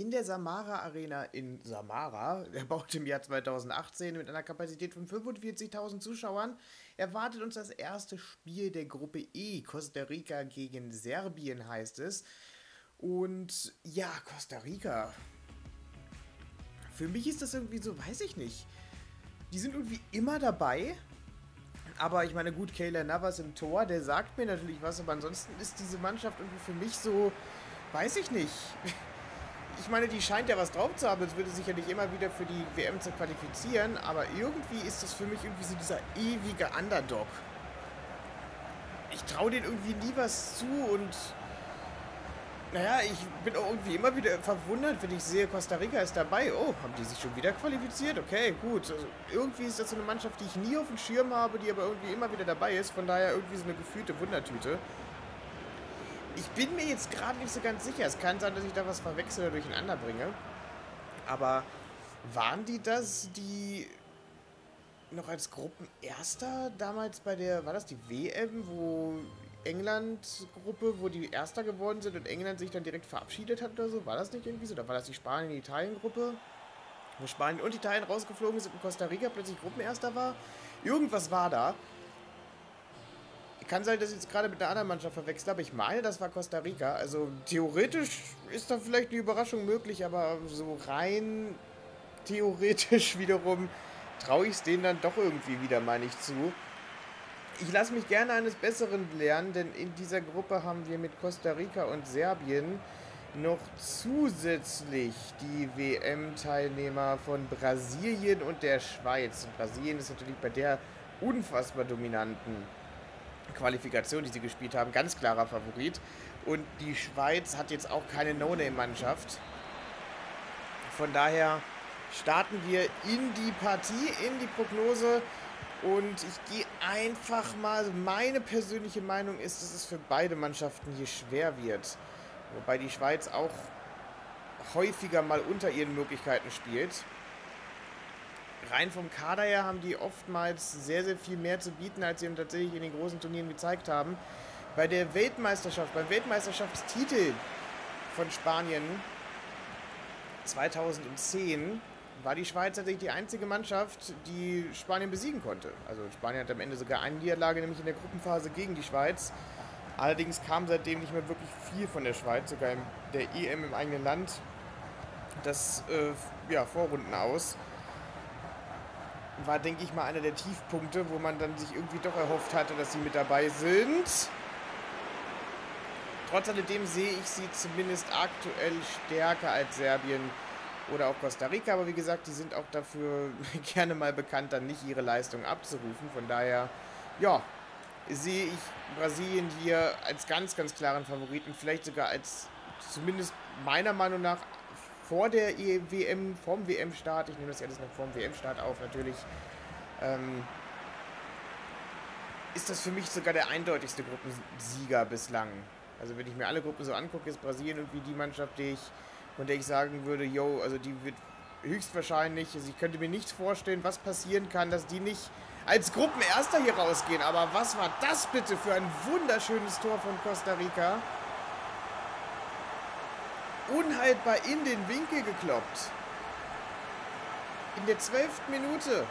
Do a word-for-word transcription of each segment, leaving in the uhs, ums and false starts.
in der Samara Arena in Samara, erbaut im Jahr zweitausendachtzehn mit einer Kapazität von fünfundvierzigtausend Zuschauern, erwartet uns das erste Spiel der Gruppe E. Costa Rica gegen Serbien heißt es. Und ja, Costa Rica. Für mich ist das irgendwie so, weiß ich nicht. Die sind irgendwie immer dabei. Aber ich meine, gut, Keylor Navas im Tor, der sagt mir natürlich was, aber ansonsten ist diese Mannschaft irgendwie für mich so, weiß ich nicht. Ich meine, die scheint ja was drauf zu haben, es würde sich ja nicht immer wieder für die W M zu qualifizieren, aber irgendwie ist das für mich irgendwie so dieser ewige Underdog. Ich traue denen irgendwie nie was zu und naja, ich bin auch irgendwie immer wieder verwundert, wenn ich sehe, Costa Rica ist dabei. Oh, haben die sich schon wieder qualifiziert? Okay, gut. Also irgendwie ist das so eine Mannschaft, die ich nie auf dem Schirm habe, die aber irgendwie immer wieder dabei ist. Von daher irgendwie so eine gefühlte Wundertüte. Ich bin mir jetzt gerade nicht so ganz sicher. Es kann sein, dass ich da was verwechsel oder durcheinander bringe. Aber waren die das, die noch als Gruppenerster damals bei der, war das die W M, wo England-Gruppe, wo die Erster geworden sind und England sich dann direkt verabschiedet hat oder so? War das nicht irgendwie so? Oder war das die Spanien-Italien-Gruppe, wo Spanien und Italien rausgeflogen sind und Costa Rica plötzlich Gruppenerster war? Irgendwas war da. Kann sein, dass ich jetzt gerade mit einer anderen Mannschaft verwechselt habe. Ich meine, das war Costa Rica. Also theoretisch ist da vielleicht eine Überraschung möglich, aber so rein theoretisch wiederum traue ich es denen dann doch irgendwie wieder mal nicht zu. Ich lasse mich gerne eines Besseren lernen, denn in dieser Gruppe haben wir mit Costa Rica und Serbien noch zusätzlich die W M-Teilnehmer von Brasilien und der Schweiz. Und Brasilien ist natürlich bei der unfassbar dominanten Qualifikation, die sie gespielt haben, ganz klarer Favorit. Und die Schweiz hat jetzt auch keine No-Name-Mannschaft. Von daher starten wir in die Partie, in die Prognose. Und ich gehe einfach mal, meine persönliche Meinung ist, dass es für beide Mannschaften hier schwer wird. Wobei die Schweiz auch häufiger mal unter ihren Möglichkeiten spielt. Rein vom Kader her haben die oftmals sehr, sehr viel mehr zu bieten, als sie tatsächlich in den großen Turnieren gezeigt haben. Bei der Weltmeisterschaft, beim Weltmeisterschaftstitel von Spanien zweitausendzehn war die Schweiz tatsächlich die einzige Mannschaft, die Spanien besiegen konnte. Also Spanien hat am Ende sogar eine Niederlage, nämlich in der Gruppenphase gegen die Schweiz. Allerdings kam seitdem nicht mehr wirklich viel von der Schweiz, sogar in der E M im eigenen Land, das äh, ja, Vorrunden aus. War, denke ich mal, einer der Tiefpunkte, wo man dann sich irgendwie doch erhofft hatte, dass sie mit dabei sind. Trotz alledem sehe ich sie zumindest aktuell stärker als Serbien oder auch Costa Rica, aber wie gesagt, die sind auch dafür gerne mal bekannt, dann nicht ihre Leistung abzurufen. Von daher, ja, sehe ich Brasilien hier als ganz, ganz klaren Favoriten, vielleicht sogar als, zumindest meiner Meinung nach, vor der W M, vorm W M-Start, ich nehme das alles noch vorm W M-Start auf, natürlich, ähm, ist das für mich sogar der eindeutigste Gruppensieger bislang. Also wenn ich mir alle Gruppen so angucke, ist Brasilien irgendwie die Mannschaft, die ich, von der ich sagen würde, yo, also die wird höchstwahrscheinlich, also ich könnte mir nicht vorstellen, was passieren kann, dass die nicht als Gruppenerster hier rausgehen. Aber was war das bitte für ein wunderschönes Tor von Costa Rica? Unhaltbar in den Winkel gekloppt. In der zwölften Minute.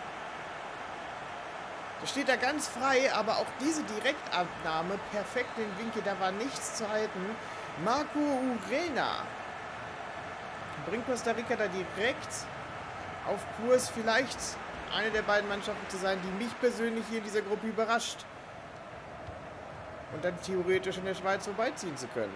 Da steht er ganz frei, aber auch diese Direktabnahme perfekt in den Winkel, da war nichts zu halten. Marco Urena bringt Costa Rica da direkt auf Kurs, vielleicht eine der beiden Mannschaften zu sein, die mich persönlich hier in dieser Gruppe überrascht. Und dann theoretisch in der Schweiz vorbeiziehen zu können.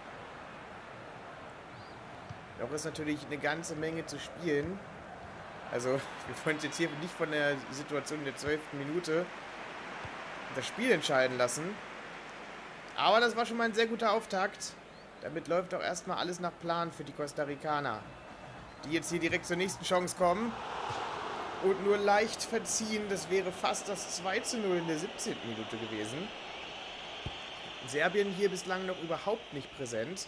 Doch ist natürlich eine ganze Menge zu spielen. Also, wir wollen uns jetzt hier nicht von der Situation in der zwölften Minute das Spiel entscheiden lassen. Aber das war schon mal ein sehr guter Auftakt. Damit läuft auch erstmal alles nach Plan für die Costa Ricaner, die jetzt hier direkt zur nächsten Chance kommen. Und nur leicht verziehen, das wäre fast das zwei zu null in der siebzehnten Minute gewesen. Serbien hier bislang noch überhaupt nicht präsent.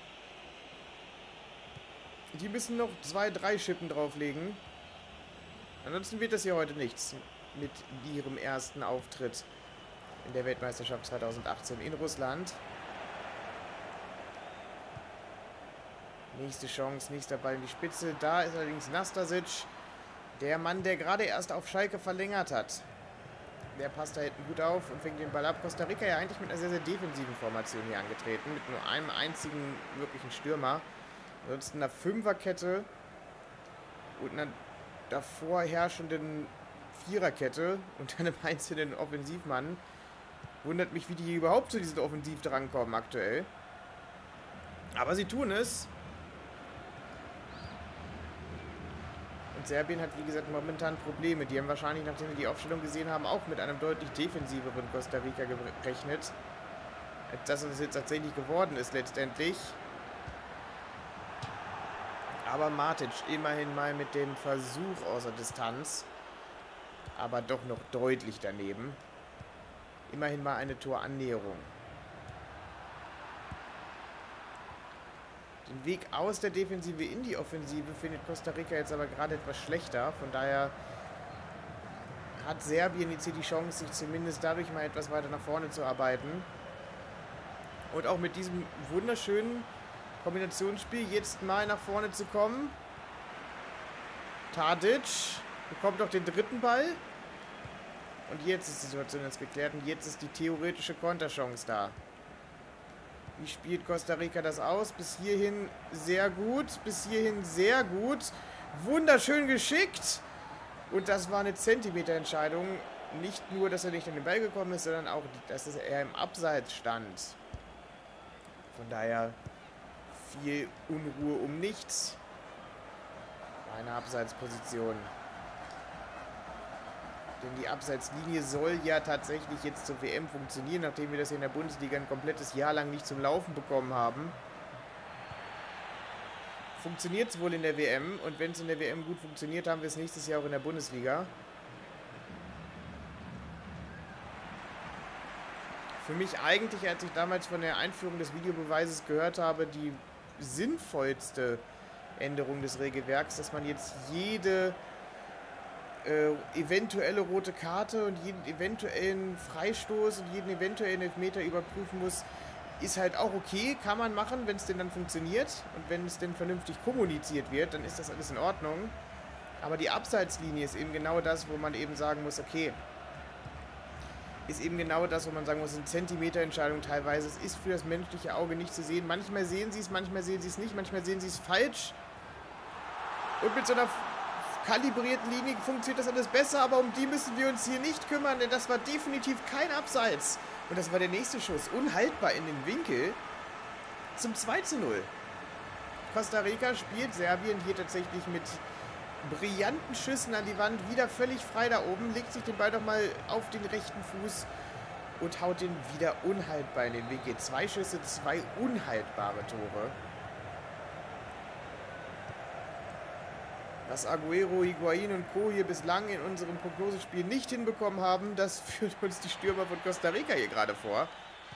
Die müssen noch zwei, drei Schippen drauflegen. Ansonsten wird das hier heute nichts mit ihrem ersten Auftritt in der Weltmeisterschaft zweitausendachtzehn in Russland. Nächste Chance, nächster Ball in die Spitze. Da ist allerdings Nastasic, der Mann, der gerade erst auf Schalke verlängert hat. Der passt da hinten gut auf und fängt den Ball ab. Costa Rica ja eigentlich mit einer sehr, sehr defensiven Formation hier angetreten. Mit nur einem einzigen wirklichen Stürmer. Ansonsten einer Fünferkette und einer davor herrschenden Viererkette und einem einzelnen Offensivmann. Wundert mich, wie die überhaupt zu diesem Offensiv drankommen aktuell. Aber sie tun es. Und Serbien hat, wie gesagt, momentan Probleme. Die haben wahrscheinlich, nachdem wir die Aufstellung gesehen haben, auch mit einem deutlich defensiveren Costa Rica gerechnet. Dass es jetzt tatsächlich geworden ist letztendlich. Aber Matic immerhin mal mit dem Versuch außer Distanz. Aber doch noch deutlich daneben. Immerhin mal eine Torannäherung. Den Weg aus der Defensive in die Offensive findet Costa Rica jetzt aber gerade etwas schlechter. Von daher hat Serbien jetzt hier die Chance, sich zumindest dadurch mal etwas weiter nach vorne zu arbeiten. Und auch mit diesem wunderschönen Kombinationsspiel jetzt mal nach vorne zu kommen. Tadic bekommt auch den dritten Ball. Und jetzt ist die Situation jetzt geklärt und jetzt ist die theoretische Konterchance da. Wie spielt Costa Rica das aus? Bis hierhin sehr gut, bis hierhin sehr gut. Wunderschön geschickt. Und das war eine Zentimeterentscheidung. Nicht nur, dass er nicht an den Ball gekommen ist, sondern auch, dass er im Abseits stand. Von daher viel Unruhe um nichts. Eine Abseitsposition. Denn die Abseitslinie soll ja tatsächlich jetzt zur W M funktionieren, nachdem wir das in der Bundesliga ein komplettes Jahr lang nicht zum Laufen bekommen haben. Funktioniert es wohl in der W M und wenn es in der W M gut funktioniert, haben wir es nächstes Jahr auch in der Bundesliga. Für mich eigentlich, als ich damals von der Einführung des Videobeweises gehört habe, die sinnvollste Änderung des Regelwerks, dass man jetzt jede Äh, eventuelle rote Karte und jeden eventuellen Freistoß und jeden eventuellen Elfmeter überprüfen muss, ist halt auch okay, kann man machen, wenn es denn dann funktioniert und wenn es denn vernünftig kommuniziert wird, dann ist das alles in Ordnung. Aber die Abseitslinie ist eben genau das, wo man eben sagen muss, okay, ist eben genau das, wo man sagen muss, eine Zentimeterentscheidung teilweise, es ist für das menschliche Auge nicht zu sehen. Manchmal sehen sie es, manchmal sehen sie es nicht, manchmal sehen sie es falsch. Und mit so einer kalibrierten Linie funktioniert das alles besser, aber um die müssen wir uns hier nicht kümmern, denn das war definitiv kein Abseits. Und das war der nächste Schuss, unhaltbar in den Winkel zum zwei zu null. Costa Rica spielt Serbien hier tatsächlich mit brillanten Schüssen an die Wand, wieder völlig frei da oben, legt sich den Ball doch mal auf den rechten Fuß und haut den wieder unhaltbar in den Winkel. Zwei Schüsse, zwei unhaltbare Tore. Was Agüero, Higuain und Co. hier bislang in unserem Prognosespiel nicht hinbekommen haben, das führt uns die Stürmer von Costa Rica hier gerade vor.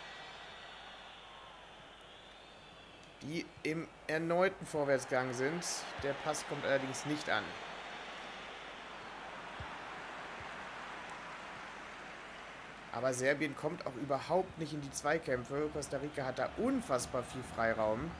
Die im erneuten Vorwärtsgang sind. Der Pass kommt allerdings nicht an. Aber Serbien kommt auch überhaupt nicht in die Zweikämpfe. Costa Rica hat da unfassbar viel Freiraum.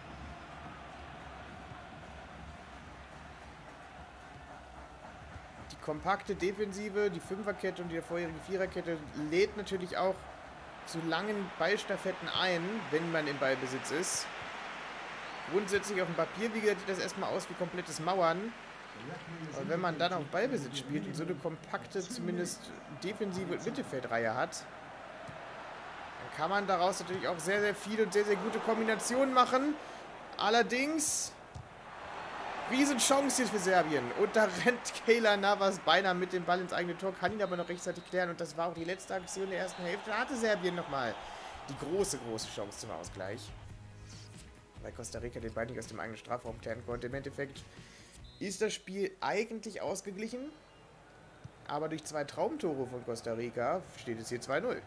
Kompakte Defensive, die Fünferkette und die vorherige Viererkette lädt natürlich auch zu langen Ballstaffetten ein, wenn man im Ballbesitz ist. Grundsätzlich auf dem Papier, wie gesagt, sieht das erstmal aus wie komplettes Mauern. Aber wenn man dann auf Ballbesitz spielt und so eine kompakte, zumindest defensive und Mittelfeldreihe hat, dann kann man daraus natürlich auch sehr, sehr viel und sehr, sehr gute Kombinationen machen. Allerdings Riesenchance hier für Serbien. Und da rennt Keylor Navas beinahe mit dem Ball ins eigene Tor, kann ihn aber noch rechtzeitig klären. Und das war auch die letzte Aktion der ersten Hälfte. Da hatte Serbien nochmal die große, große Chance zum Ausgleich. Weil Costa Rica den Ball nicht aus dem eigenen Strafraum klären konnte. Im Endeffekt ist das Spiel eigentlich ausgeglichen. Aber durch zwei Traumtore von Costa Rica steht es hier zwei null.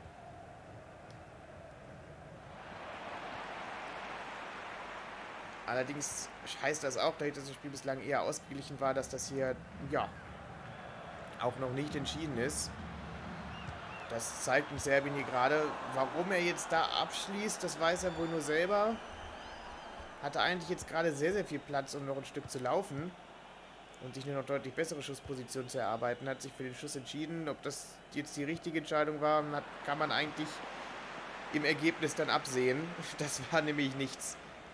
Allerdings heißt das auch, dadurch, dass das Spiel bislang eher ausgeglichen war, dass das hier, ja, auch noch nicht entschieden ist. Das zeigt uns Serbien hier gerade. Warum er jetzt da abschließt, das weiß er wohl nur selber. Hatte eigentlich jetzt gerade sehr, sehr viel Platz, um noch ein Stück zu laufen und sich nur noch deutlich bessere Schusspositionen zu erarbeiten. Hat sich für den Schuss entschieden. Ob das jetzt die richtige Entscheidung war, hat, kann man eigentlich im Ergebnis dann absehen. Das war nämlich nichts.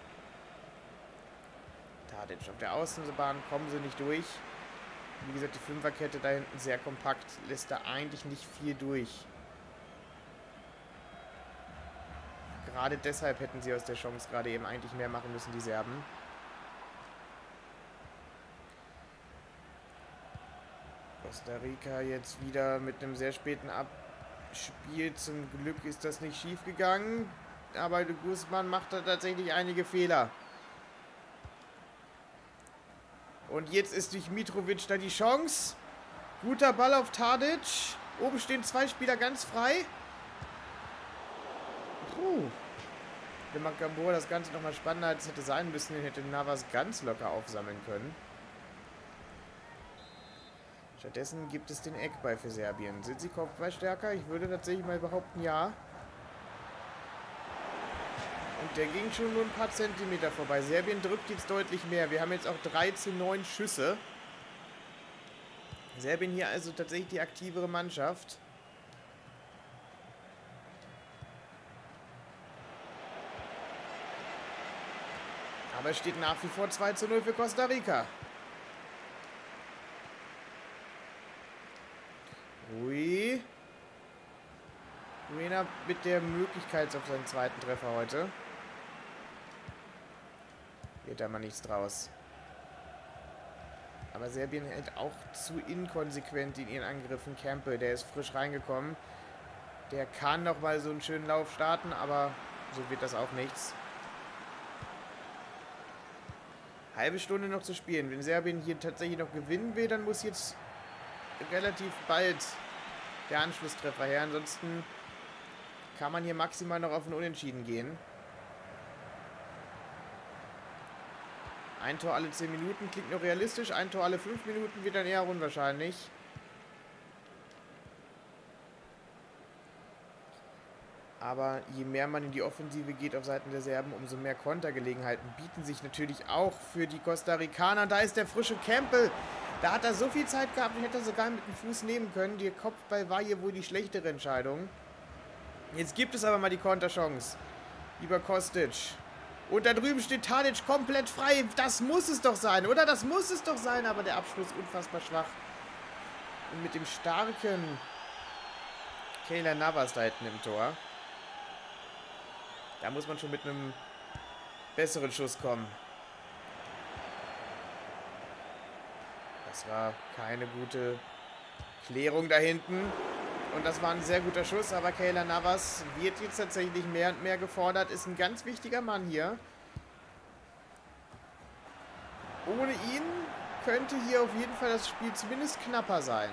Tadic auf der Außenbahn, kommen sie nicht durch. Wie gesagt, die Fünferkette da hinten sehr kompakt, lässt da eigentlich nicht viel durch. Gerade deshalb hätten sie aus der Chance gerade eben eigentlich mehr machen müssen, die Serben. Costa Rica jetzt wieder mit einem sehr späten Abspiel. Zum Glück ist das nicht schief gegangen. Aber Guzman macht da tatsächlich einige Fehler. Und jetzt ist durch Mitrovic da die Chance. Guter Ball auf Tadic. Oben stehen zwei Spieler ganz frei. Puh. Wenn man Gamboa das Ganze nochmal spannender als hätte sein müssen, den hätte Navas ganz locker aufsammeln können. Stattdessen gibt es den Eckball für Serbien. Sind sie kopfballstärker? Ich würde tatsächlich mal behaupten, ja. Und der ging schon nur ein paar Zentimeter vorbei. Serbien drückt jetzt deutlich mehr. Wir haben jetzt auch drei zu neun Schüsse. Serbien hier also tatsächlich die aktivere Mannschaft. Aber es steht nach wie vor zwei zu null für Costa Rica. Ui. Ruena mit der Möglichkeit auf seinen zweiten Treffer heute. Wird da mal nichts draus. Aber Serbien hält auch zu inkonsequent in ihren Angriffen. Campbell, der ist frisch reingekommen. Der kann noch mal so einen schönen Lauf starten, aber so wird das auch nichts. Halbe Stunde noch zu spielen. Wenn Serbien hier tatsächlich noch gewinnen will, dann muss jetzt relativ bald der Anschlusstreffer her. Ansonsten kann man hier maximal noch auf ein Unentschieden gehen. Ein Tor alle zehn Minuten klingt noch realistisch. Ein Tor alle fünf Minuten wird dann eher unwahrscheinlich. Aber je mehr man in die Offensive geht auf Seiten der Serben, umso mehr Kontergelegenheiten bieten sich natürlich auch für die Costa Ricaner. Da ist der frische Campbell. Da hat er so viel Zeit gehabt und hätte er sogar mit dem Fuß nehmen können. Der Kopfball war hier wohl die schlechtere Entscheidung. Jetzt gibt es aber mal die Konterchance. Lieber Kostic. Und da drüben steht Tadic komplett frei. Das muss es doch sein, oder? Das muss es doch sein. Aber der Abschluss unfassbar schwach. Und mit dem starken Keylor Navas da hinten im Tor. Da muss man schon mit einem besseren Schuss kommen. Das war keine gute Klärung da hinten. Und das war ein sehr guter Schuss. Aber Keylor Navas wird jetzt tatsächlich mehr und mehr gefordert. Ist ein ganz wichtiger Mann hier. Ohne ihn könnte hier auf jeden Fall das Spiel zumindest knapper sein.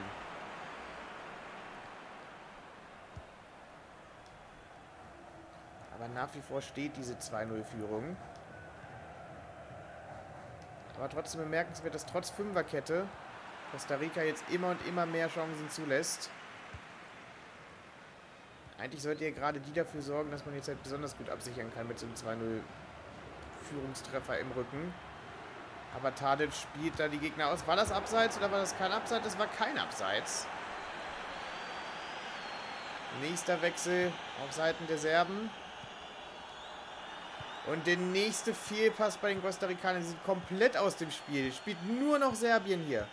Aber nach wie vor steht diese zwei null Führung. Aber trotzdem bemerkenswert, dass trotz Fünferkette Costa Rica jetzt immer und immer mehr Chancen zulässt. Eigentlich sollte ja gerade die dafür sorgen, dass man jetzt halt besonders gut absichern kann mit so einem zwei null Führungstreffer im Rücken. Aber Tadic spielt da die Gegner aus. War das Abseits oder war das kein Abseits? Das war kein Abseits. Nächster Wechsel auf Seiten der Serben. Und der nächste Fehlpass bei den Costa Ricanern sind komplett aus dem Spiel. Spielt nur noch Serbien hier.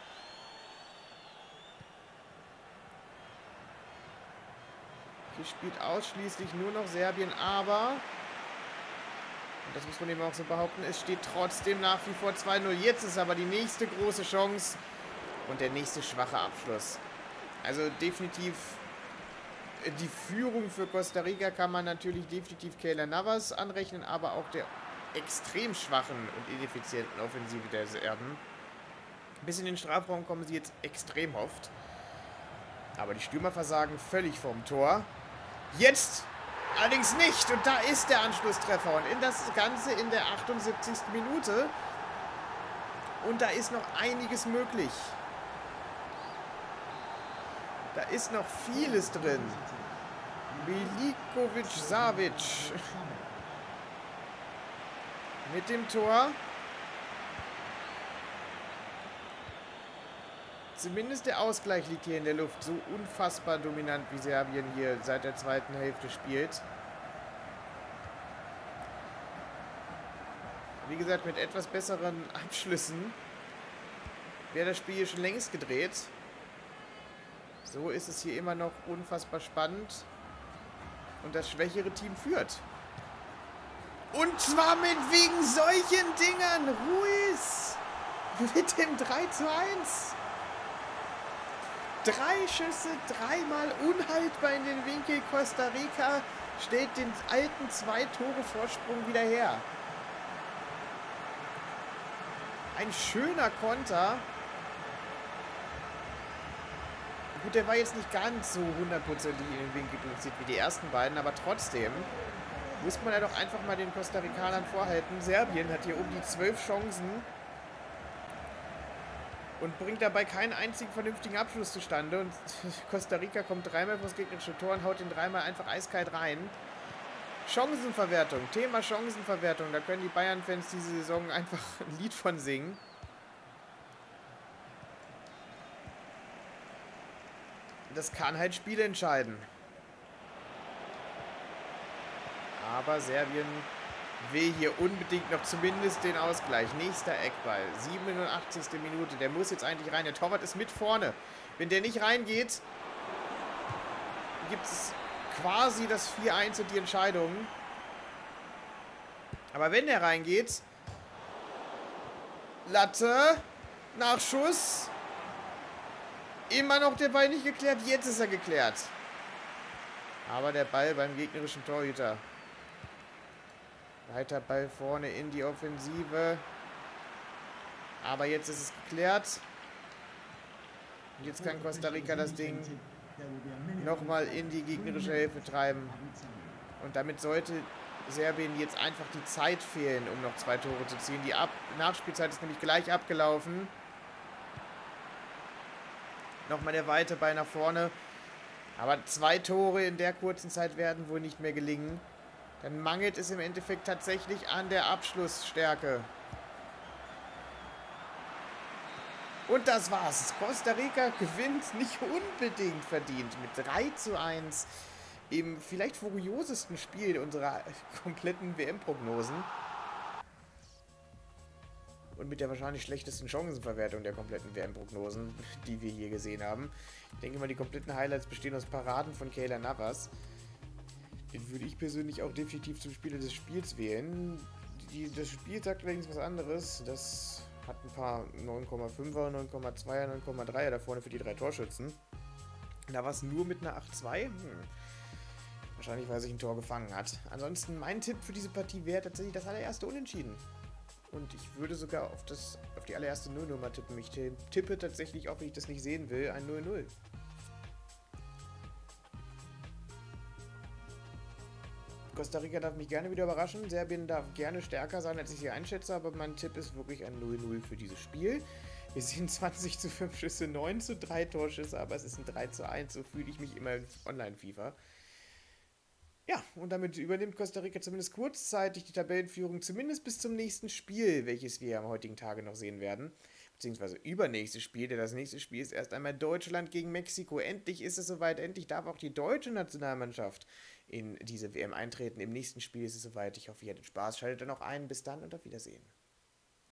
Hier spielt ausschließlich nur noch Serbien, aber, und das muss man eben auch so behaupten, es steht trotzdem nach wie vor zwei null. Jetzt ist aber die nächste große Chance und der nächste schwache Abschluss. Also definitiv die Führung für Costa Rica kann man natürlich definitiv Keylor Navas anrechnen, aber auch der extrem schwachen und ineffizienten Offensive der Serben. Bis in den Strafraum kommen sie jetzt extrem oft. Aber die Stürmer versagen völlig vom Tor. Jetzt allerdings nicht. Und da ist der Anschlusstreffer. Und in das Ganze in der achtundsiebzigsten Minute. Und da ist noch einiges möglich. Da ist noch vieles drin. Milikovic Savic. Mit dem Tor. Zumindest der Ausgleich liegt hier in der Luft. So unfassbar dominant, wie Serbien hier seit der zweiten Hälfte spielt. Wie gesagt, mit etwas besseren Abschlüssen wäre das Spiel hier schon längst gedreht. So ist es hier immer noch unfassbar spannend. Und das schwächere Team führt. Und zwar mit wegen solchen Dingern. Ruiz mit dem drei zu eins. Drei Schüsse, dreimal unhaltbar in den Winkel. Costa Rica stellt den alten Zwei-Tore-Vorsprung wieder her. Ein schöner Konter. Gut, der war jetzt nicht ganz so hundertprozentig in den Winkel platziert wie die ersten beiden, aber trotzdem muss man ja doch einfach mal den Costa Ricanern vorhalten. Serbien hat hier um die zwölf Chancen und bringt dabei keinen einzigen vernünftigen Abschluss zustande. Und Costa Rica kommt dreimal vor das gegnerische Tor und haut den dreimal einfach eiskalt rein. Chancenverwertung, Thema Chancenverwertung. Da können die Bayern-Fans diese Saison einfach ein Lied von singen. Das kann halt Spiele entscheiden. Aber Serbien will hier unbedingt noch zumindest den Ausgleich. Nächster Eckball. siebenundachtzigste Minute. Der muss jetzt eigentlich rein. Der Torwart ist mit vorne. Wenn der nicht reingeht, gibt es quasi das vier eins und die Entscheidung. Aber wenn der reingeht, Latte, Nachschuss. Immer noch der Ball nicht geklärt. Jetzt ist er geklärt. Aber der Ball beim gegnerischen Torhüter. Weiter Ball vorne in die Offensive. Aber jetzt ist es geklärt. Und jetzt kann Costa Rica das Ding nochmal in die gegnerische Hälfte treiben. Und damit sollte Serbien jetzt einfach die Zeit fehlen, um noch zwei Tore zu ziehen. Die Ab Nachspielzeit ist nämlich gleich abgelaufen. Nochmal der weite Ball nach vorne. Aber zwei Tore in der kurzen Zeit werden wohl nicht mehr gelingen. Dann mangelt es im Endeffekt tatsächlich an der Abschlussstärke. Und das war's. Costa Rica gewinnt nicht unbedingt verdient mit drei zu eins im vielleicht furiosesten Spiel unserer kompletten W M-Prognosen. Und mit der wahrscheinlich schlechtesten Chancenverwertung der kompletten W M-Prognosen, die wir hier gesehen haben. Ich denke mal, die kompletten Highlights bestehen aus Paraden von Keylor Navas. Den würde ich persönlich auch definitiv zum Spieler des Spiels wählen. Die, das Spiel sagt allerdings was anderes. Das hat ein paar neun Komma fünfer, neun Komma zweier, neun Komma dreier da vorne für die drei Torschützen. Navas nur mit einer acht zwei. Hm. Wahrscheinlich, weil sich ein Tor gefangen hat. Ansonsten, mein Tipp für diese Partie wäre tatsächlich das allererste Unentschieden. Und ich würde sogar auf, das, auf die allererste null Nummer tippen. Ich tippe tatsächlich, auch wenn ich das nicht sehen will, ein null null. Costa Rica darf mich gerne wieder überraschen. Serbien darf gerne stärker sein, als ich sie einschätze. Aber mein Tipp ist wirklich ein null null für dieses Spiel. Wir sehen zwanzig zu fünf Schüsse, neun zu drei Torschüsse. Aber es ist ein drei zu eins. So fühle ich mich immer in Online-FIFA. Ja, und damit übernimmt Costa Rica zumindest kurzzeitig die Tabellenführung, zumindest bis zum nächsten Spiel, welches wir am heutigen Tage noch sehen werden. Beziehungsweise übernächstes Spiel, denn das nächste Spiel ist erst einmal Deutschland gegen Mexiko. Endlich ist es soweit, endlich darf auch die deutsche Nationalmannschaft in diese W M eintreten. Im nächsten Spiel ist es soweit. Ich hoffe, ihr hattet Spaß. Schaltet dann noch ein. Bis dann und auf Wiedersehen.